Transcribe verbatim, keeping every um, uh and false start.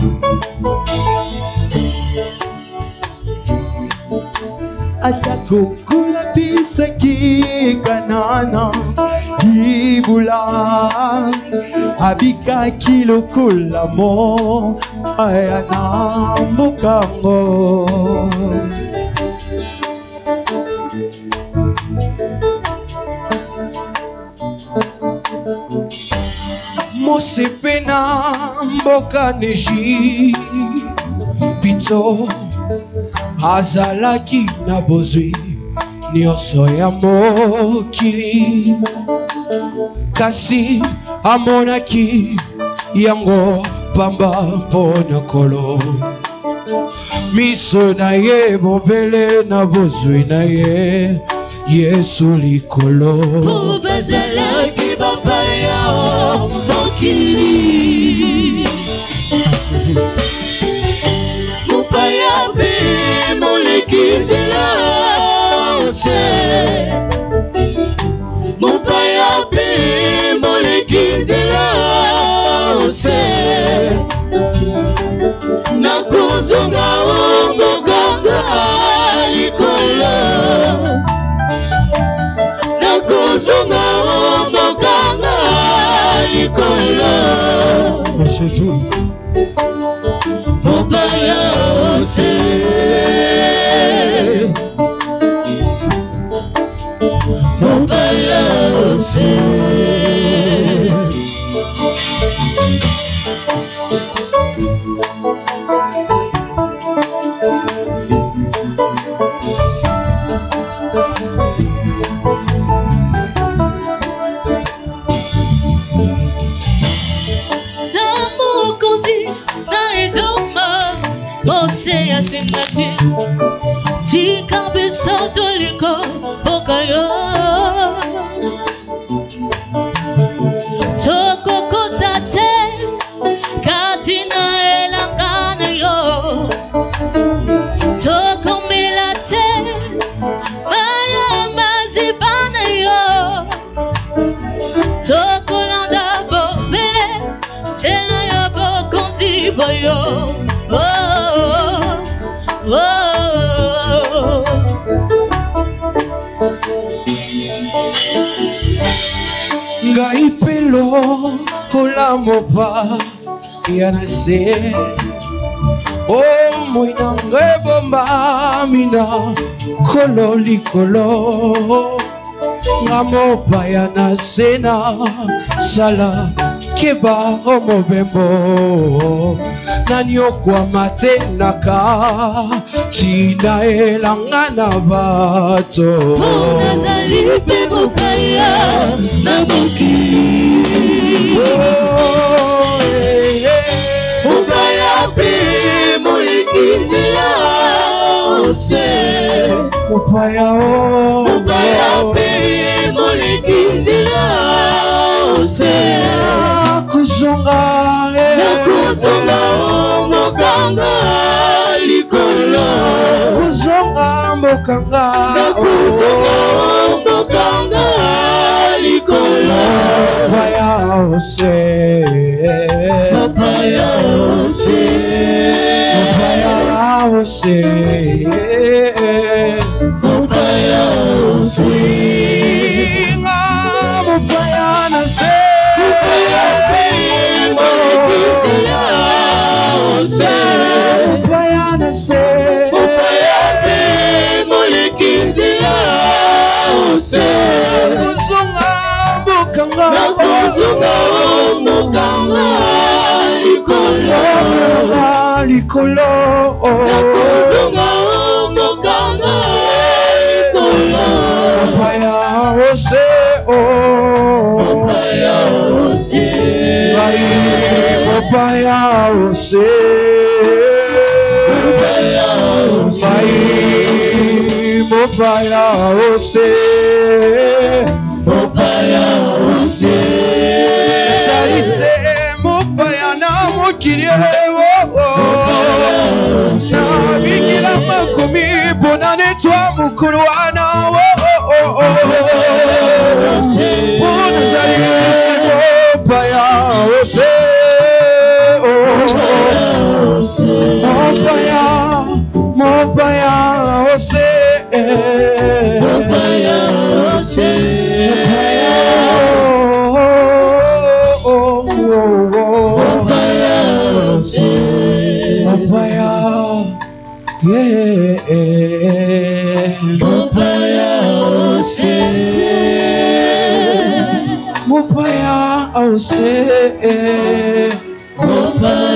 Atakukula bisaki kanana Ibula Abika kilokula mo Ayana mukango Mosepena mboka neji Pito Azalaki na bozwi Nyoso ya mokili Kasi amonaki Yango pamba pona kolo Miso na ye bobele na bozwi na ye Yesu likolo Bazalaki bapaya mokili Mupaya be molekizela ose Mupaya be molekizela ose Nakuzunga omuganga likolo Nakuzunga omuganga likolo Mupaya ose Mupaya ose Tika besoto liko bokayo Toko kotate Katina elangana yo Toko milate Maya mazibana yo Toko landa bobele Sena yo bokondi boyo Oh Oh Ngai pelo kola mopa yanase Oh moina ngebomba mina kolo likolo Ngamopa yanase na sala keba omobembo Nanyokwa matenaka China elangana bato Nazali pe mopaya na moki Mopaya pe molekizela ose Mopaya o Mopaya pe molekizela ose Kuzonga Nakuzonga omuganga likolo Kuzonga mbokanga Nakuzonga omuganga likolo Mopaya ose Mopaya ose Mopaya ose Mopaya ose Nga mopaya nase Mopaya pe molekizela ose Mopaya nase Mopaya pe molekizela ose Nakuzonga mbokanga Nakuzonga omuganga likolo Likolo Nakuzonga omuganga likolo Mopaya ose Mopaya ose Mopaya ose Mopaya ose Mopaya ose Mopaya ose Salise mopaya na mokili Na bikila makomi Bona netwa mukulu wana Bona salise mopaya ose Mupaya ose Mupaya ose Mupaya